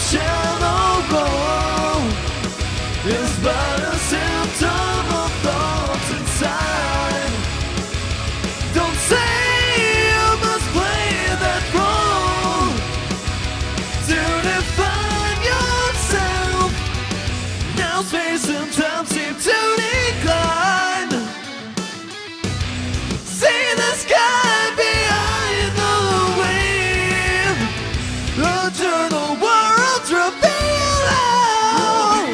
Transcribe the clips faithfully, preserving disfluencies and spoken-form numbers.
shallow glow is but a symptom of thoughts inside. Don't say you must play that role to define yourself. Now space and time seem to decline. See the sky behind the wave, turn the world's reveal how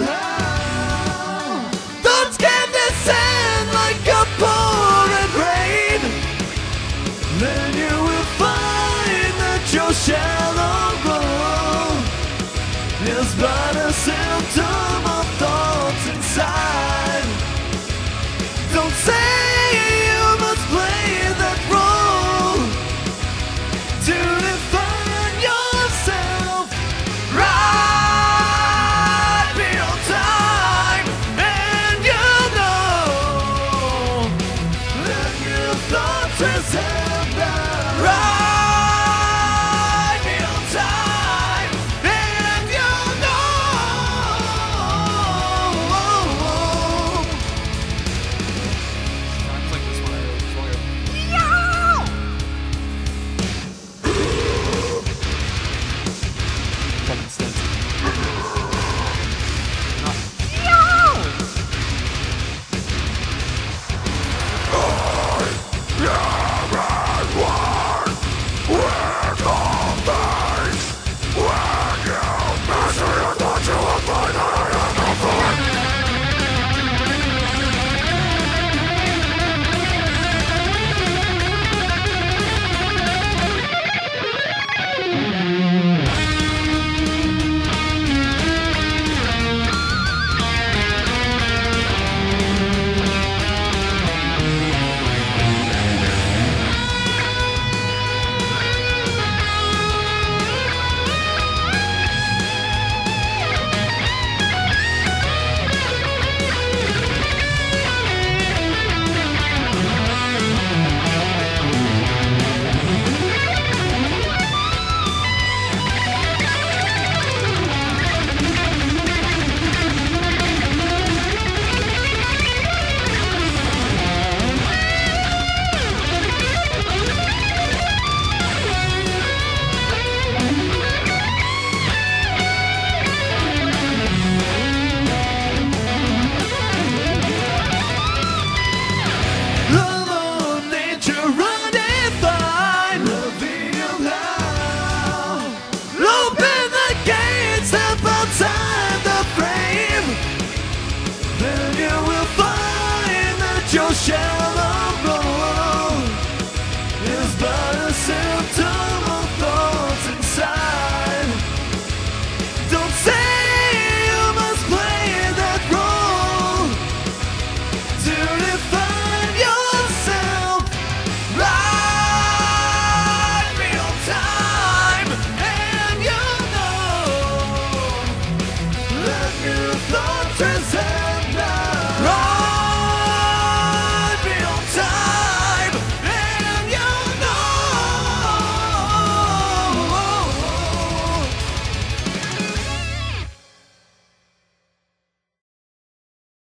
thoughts can descend like a pouring rain. Then you will find that your shadow